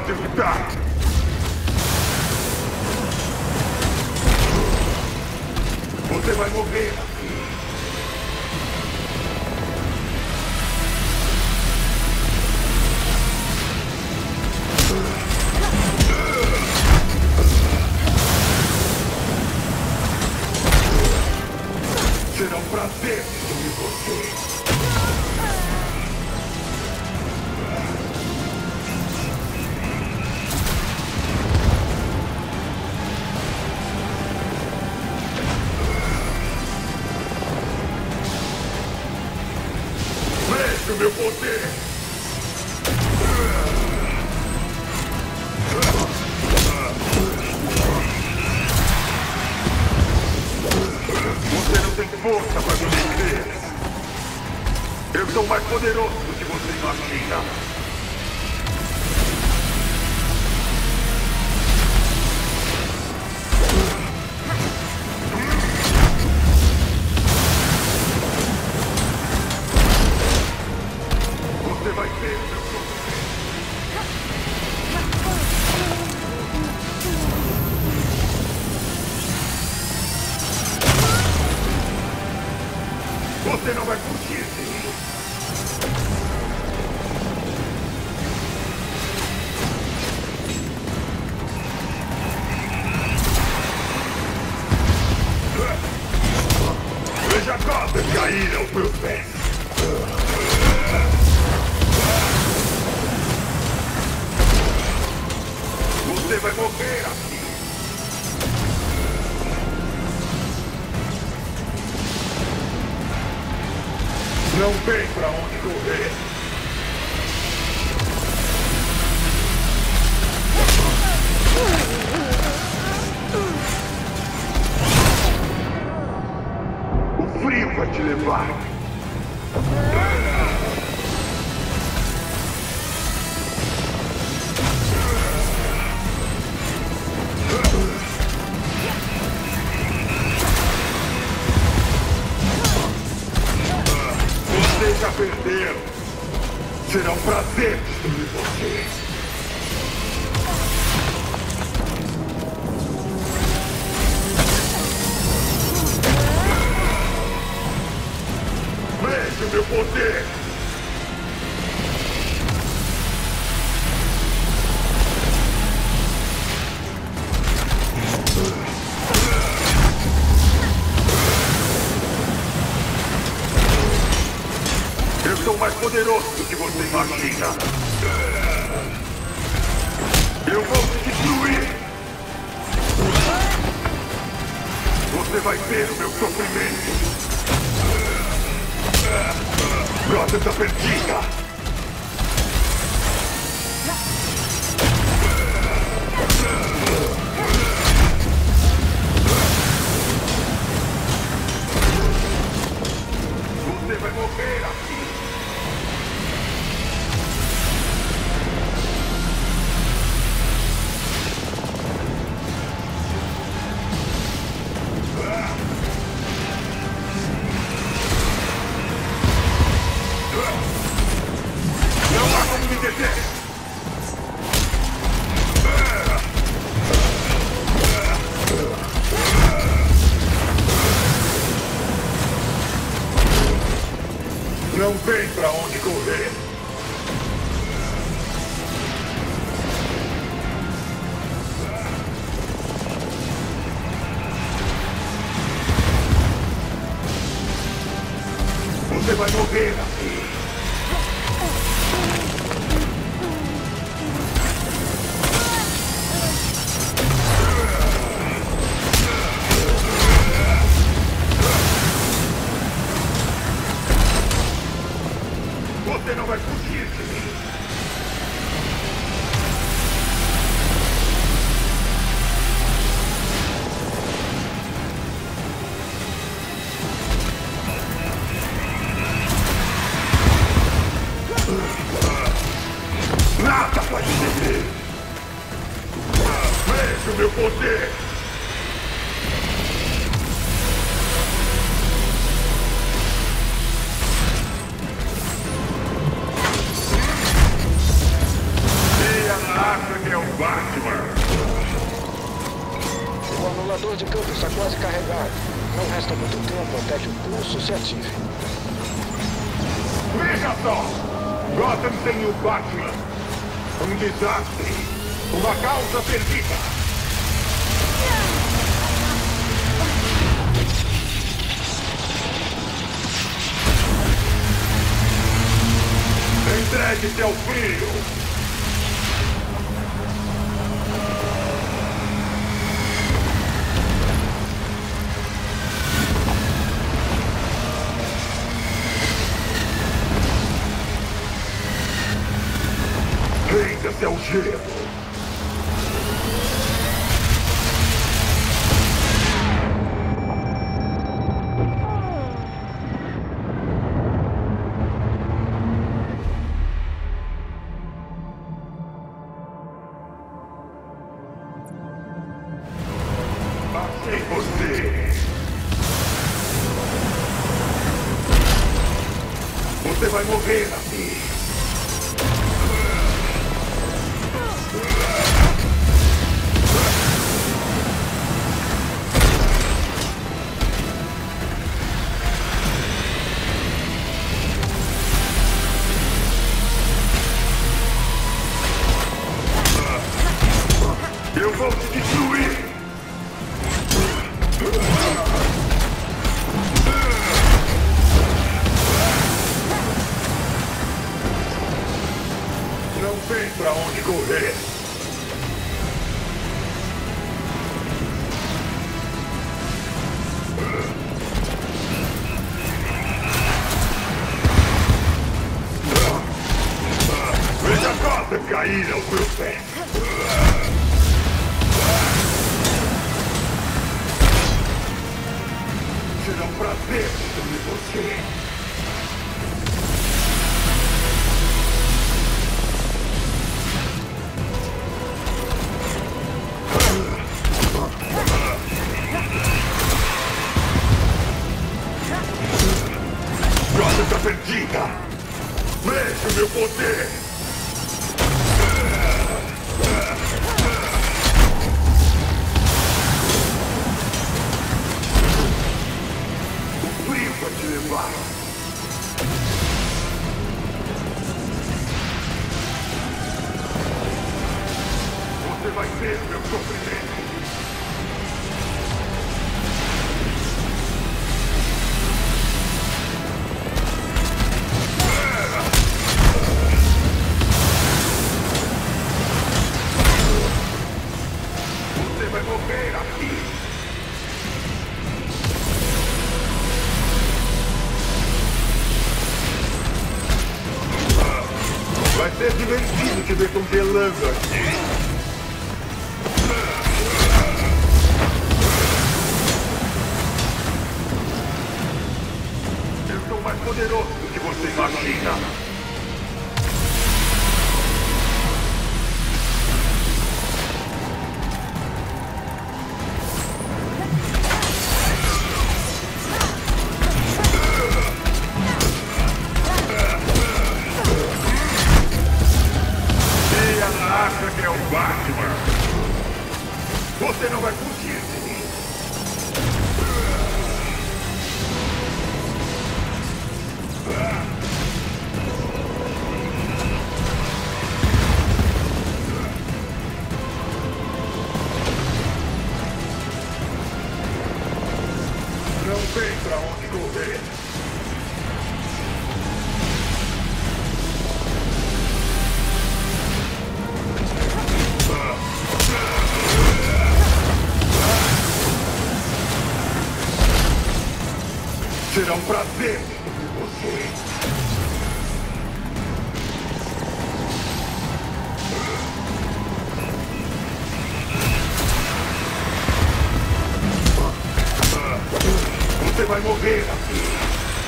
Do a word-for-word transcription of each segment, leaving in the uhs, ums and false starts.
pode evitar. Você vai morrer aqui. Será um prazer destruir você. Veja o meu poder. Você não tem força para me vencer. Eu sou mais poderoso do que você imagina. Você vai ver o meu poder. Você não vai fugir de mim. Veja Gotham cair aos meus pés. Você vai morrer aqui. Não tem pra onde correr. O frio vai te levar. Você já perdeu. Será um prazer destruir você. Veja o meu poder. Eu sou mais poderoso do que você imagina. Eu vou te destruir. Você vai ver o meu sofrimento. Gotham está perdida. Você vai morrer aqui. Não há como me deter. Não tem pra onde correr. Você vai morrer aqui. Você não vai fugir de mim. Nada vai te deter. Veja o meu poder. Arca coletor de campo está quase carregado. Não resta muito tempo até que o pulso se ative. Veja só! Gotham tem o Batman. Um desastre. Uma causa perdida. Entregue-se ao frio. Renda-se ao gelo. Achei você. Você vai morrer assim. Eu vou te destruir! Não tem pra onde correr! Veja a gota cair aos meus pés! Será um prazer destruir você. Gotham está perdida. Veja o meu poder. Vai te levar. Você vai ver meu sofrimento. Você vai morrer aqui. Vai ser divertido te ver congelando aqui. Eu sou mais poderoso do que você imagina. Acha que é o Batman? Você não vai fugir de mim. Não tem pra onde correr. Será um prazer destruir você. Você vai morrer aqui.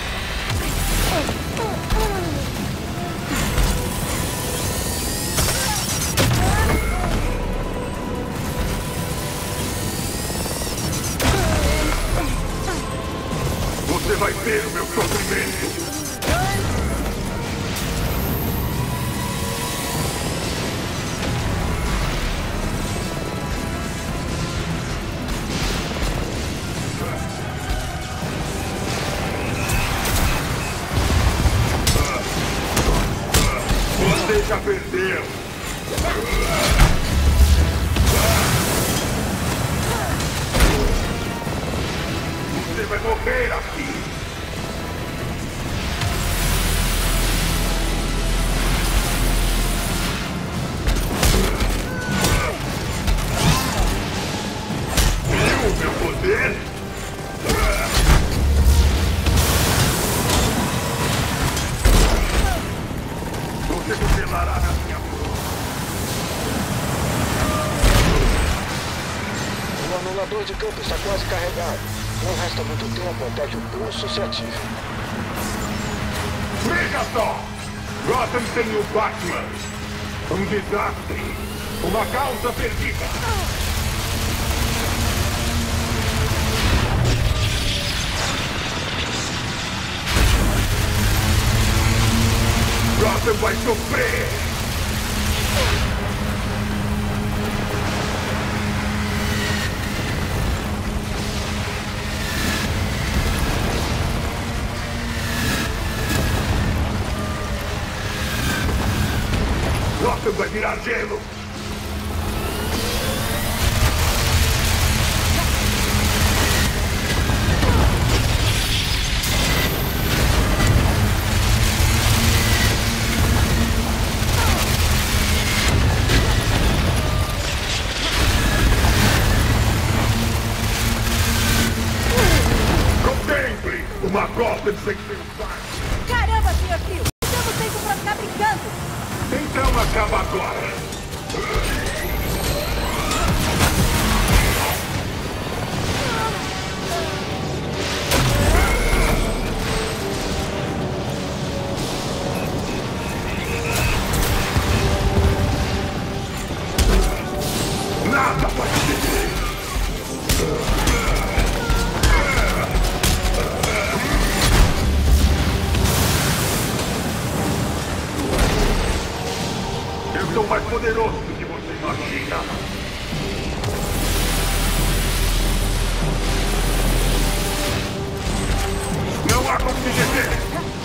Você vai ver o meu sofrimento. Você vai morrer aqui! Viu o meu poder? Você cotelará na minha mão. O anulador de campo está quase carregado. Não resta muito tempo até que o pulso se ative. Veja só! Gotham sem o Batman. Um desastre. Uma causa perdida. Gotham vai sofrer! Gotham vai virar gelo! Contemple uma Gotham sem pensar! Caramba, senhor Phil! Estamos feito pra ficar brincando! Então acaba agora! Nada vai te deter! Eu sou mais poderoso do que você imagina. Não há como me deter.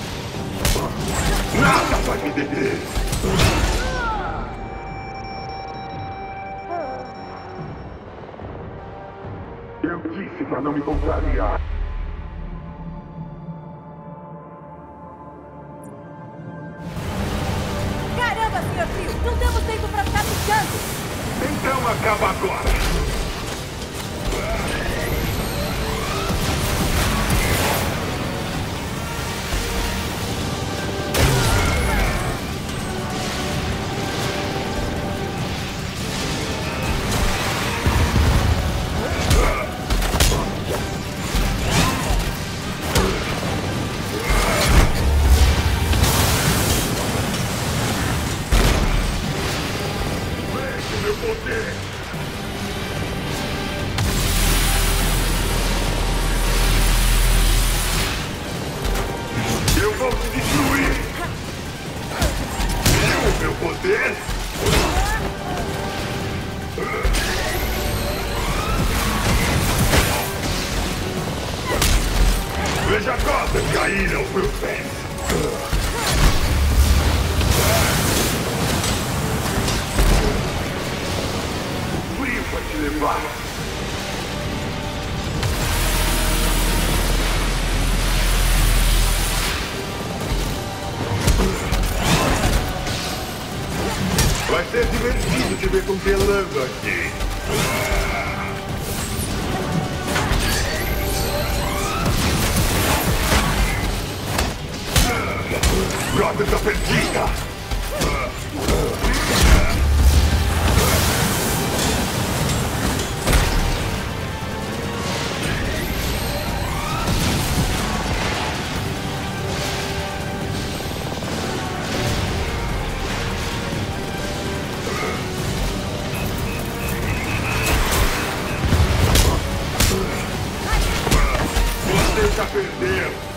Nada vai me deter. Eu disse pra não me contrariar. Caramba, senhor Phil! Não temos tempo pra ficar brincando! Então acaba agora. Meu poder! Eu vou te destruir! Viu o meu poder? Veja Gotham cair aos meus pés! Vai te levar. Vai ser divertido te ver congelando aqui. Gotham está perdida. Você está perdendo.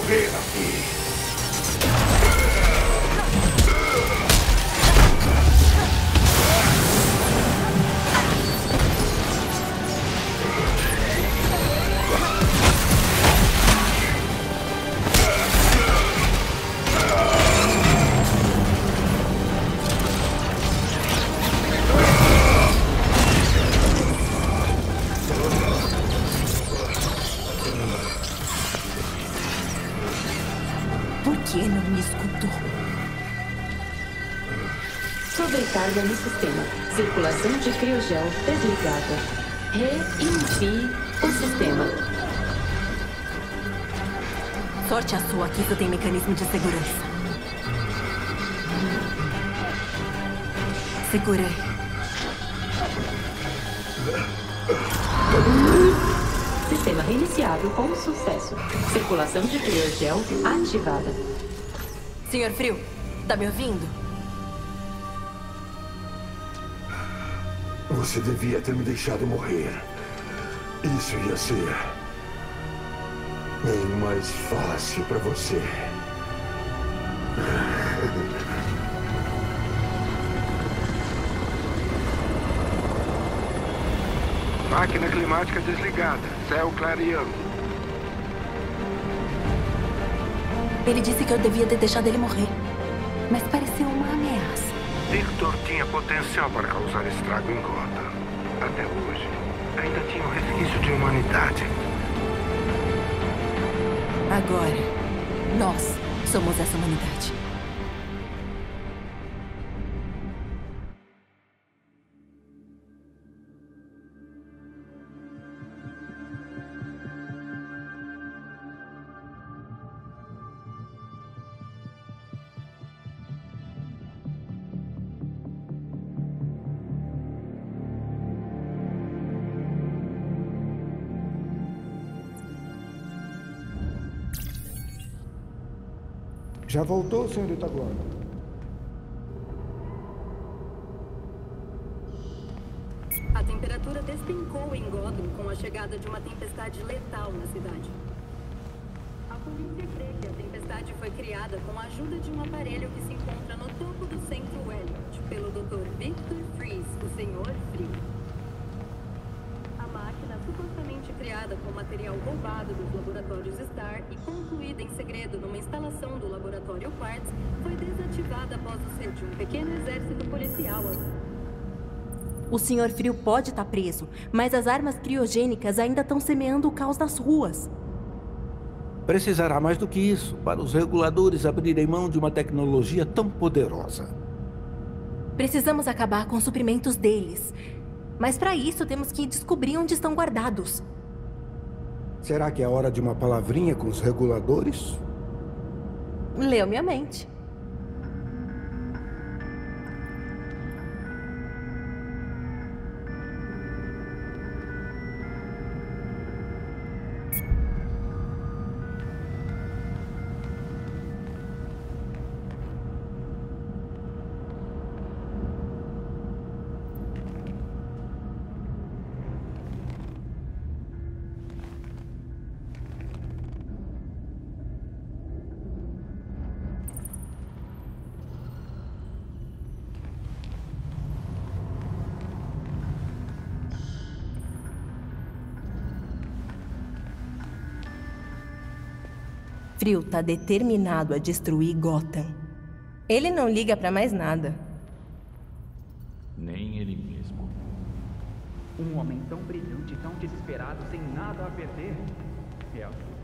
morrer aqui. Por que não me escutou? Sobrecarga no sistema. Circulação de criogel desligada. Reinicie o sistema. Sorte a sua, aqui tu tem mecanismo de segurança. Segurei. Sistema reiniciado com sucesso. Circulação de criogel ativada. Senhor Frio, tá me ouvindo? Você devia ter me deixado morrer. Isso ia ser bem mais fácil para você. Máquina climática desligada. Céu clareando. Ele disse que eu devia ter deixado ele morrer. Mas pareceu uma ameaça. Victor tinha potencial para causar estrago em Gotham. Até hoje, ainda tinha um resquício de humanidade. Agora, nós somos essa humanidade. Já voltou, senhorita Gordon? A temperatura despencou em Gotham com a chegada de uma tempestade letal na cidade. A polícia crê que a tempestade foi criada com a ajuda de um aparelho que se encontra no topo do centro Elliot, pelo doutor Victor Fries, o Senhor Frio. A máquina, supostamente criada com material roubado dos laboratórios Star e concluída em segredo numa instalação do laboratório Quartz, foi desativada após o ser de um pequeno exército policial. O senhor Frio pode estar preso, mas as armas criogênicas ainda estão semeando o caos nas ruas. Precisará mais do que isso para os reguladores abrirem mão de uma tecnologia tão poderosa. Precisamos acabar com os suprimentos deles. Mas para isso temos que descobrir onde estão guardados. Será que é hora de uma palavrinha com os reguladores? Leu minha mente. Frio tá determinado a destruir Gotham. Ele não liga pra mais nada. Nem ele mesmo. Um homem tão brilhante, tão desesperado, sem nada a perder. É a